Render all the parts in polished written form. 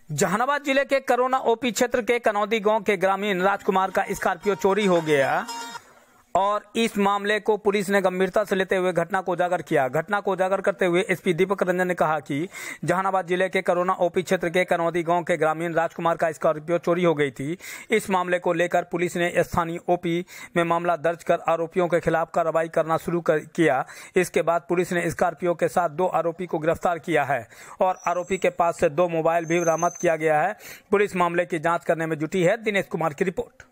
जहानाबाद जिले के corona OP क्षेत्र के कनौदी गांव के ग्रामीण राजकुमार का स्कॉर्पियो चोरी हो गया और इस मामले को पुलिस ने गंभीरता से लेते हुए घटना को उजागर किया। घटना को उजागर करते हुए एसपी दीपक रंजन ने कहा कि जहानाबाद जिले के करोना ओपी क्षेत्र के कनौदी गांव के ग्रामीण राजकुमार का स्कॉर्पियो चोरी हो गई थी। इस मामले को लेकर पुलिस ने स्थानीय ओपी में मामला दर्ज कर आरोपियों के खिलाफ कार्रवाई करना शुरू किया। इसके बाद पुलिस ने स्कॉर्पियो के साथ 2 आरोपी को गिरफ्तार किया है और आरोपी के पास से 2 मोबाइल भी बरामद किया गया है। पुलिस मामले की जाँच करने में जुटी है। दिनेश कुमार की रिपोर्ट।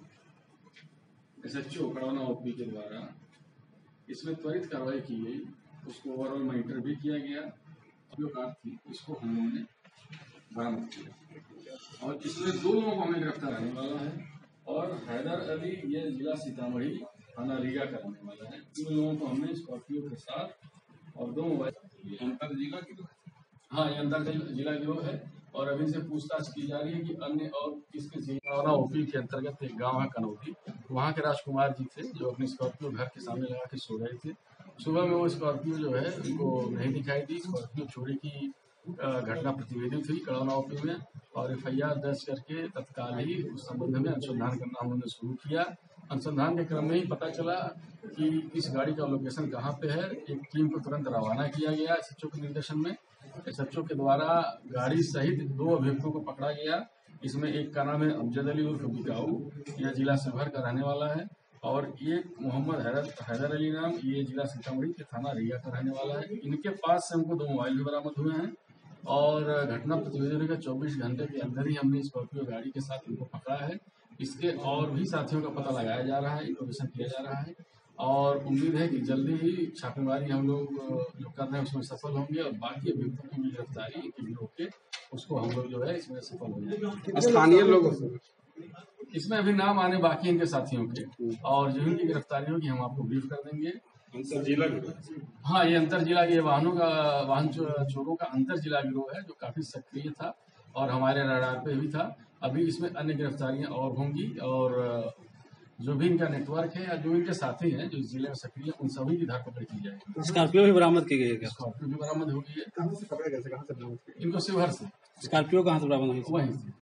एसएचओ कड़ौना ओपी के द्वारा इसमें त्वरित कार्रवाई की गई। उसको ओवरऑल मॉनिटर भी किया गया। जो कार थी इसको हम लोगों ने बरामद किया और इसमें 2 लोगों को हमें गिरफ्तार करने वाला है और हैदर अली ये जिला सीतामढ़ी थाना रीगा का रहने वाला है। इन लोगों को हमने स्कॉर्पियो के साथ और 2 मोबाइल अंतर जिला गिरोह, हाँ ये अंतर जिला गिरोह है और अभी से पूछताछ की जा रही है कि अन्य और किसके जिला ओपी के अंतर्गत एक गांव है कनौदी, वहाँ के राजकुमार जी थे जो अपनी स्कॉर्पियो घर के सामने लगा के सो रहे थे। सुबह में वो स्कॉर्पियो जो है उनको नहीं दिखाई दी। स्कॉर्पियो चोरी की घटना प्रतिवेदित हुई कड़ौना ओपी में और FIR दर्ज करके तत्काल ही उस संबंध में अनुसंधान करना हमने शुरू किया। अनुसंधान के क्रम में ही पता चला कि इस गाड़ी का लोकेशन कहाँ पे है। एक टीम को तुरंत रवाना किया गया SHO के निर्देशन में। SHO के द्वारा गाड़ी सहित 2 अभियुक्तों को पकड़ा गया। इसमें एक का नाम है अमजद अली उर्फ बिकाऊ, यह जिला शिवहर का रहने वाला है और एक मोहम्मद हैदर अली नाम, ये जिला सीतामढ़ी के थाना रीगा का रहने वाला है। इनके पास से हमको 2 मोबाइल भी बरामद हुए हैं और घटना प्रतिवेदन का 24 घंटे के अंदर ही हमने स्कॉर्पियो गाड़ी के साथ इनको पकड़ा है। इसके और भी साथियों का पता लगाया जा रहा है, इंफॉर्मेशन किया जा रहा है और उम्मीद है कि जल्दी ही छापेमारी हम लोग जो कर रहे हैं उसमें सफल होंगे और बाकी अभियुक्तों की गिरफ्तारी के गिरोह के उसको हम लोग जो है इसमें सफल हो जाएंगे। स्थानीय लोगों से इसमें अभी नाम आने बाकी इनके साथियों के और जो इनकी गिरफ्तारी होगी हम आपको ब्रीफ कर देंगे। अंतर जिला, हाँ ये अंतर जिला के वाहन चोरों का अंतर जिला गिरोह है जो काफी सक्रिय था और हमारे रडार पे भी था। अभी इसमें अन्य गिरफ्तारियां और होंगी और जो भी इनका नेटवर्क है या जो इनके साथी हैं जो इस जिले में सक्रिय है उन सभी की धरपकड़ की जाएगी। स्कॉर्पियो भी बरामद की गई है क्या? स्कॉर्पियो भी बरामद हो गई है। कहाँ से पकड़े गए? कहाँ से बरामद किए? इनको शिवहर से। स्कॉर्पियो कहाँ से बरामद हुई? वहीं से।